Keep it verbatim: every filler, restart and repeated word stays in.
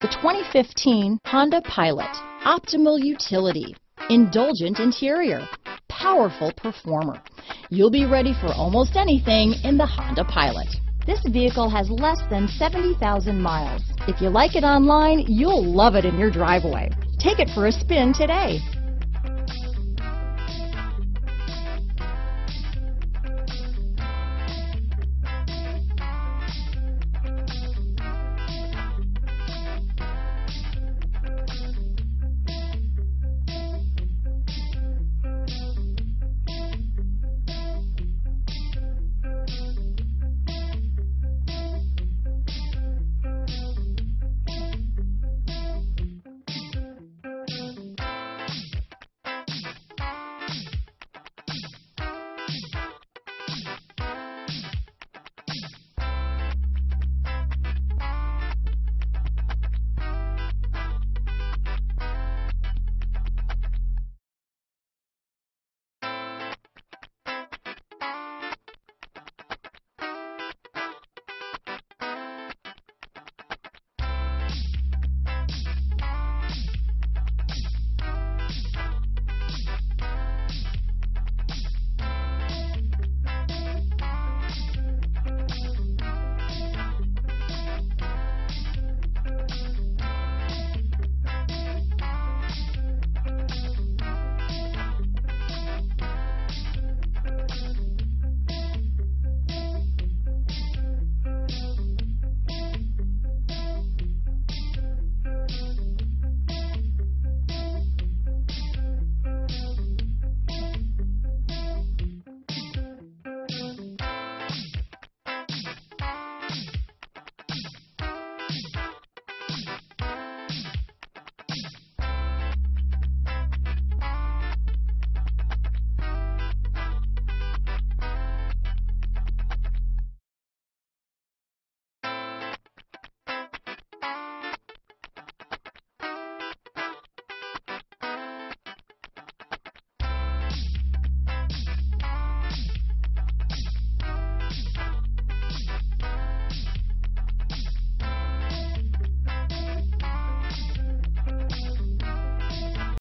The twenty fifteen Honda Pilot. Optimal utility, indulgent interior, powerful performer. You'll be ready for almost anything in the Honda Pilot. This vehicle has less than seventy thousand miles. If you like it online, you'll love it in your driveway. Take it for a spin today.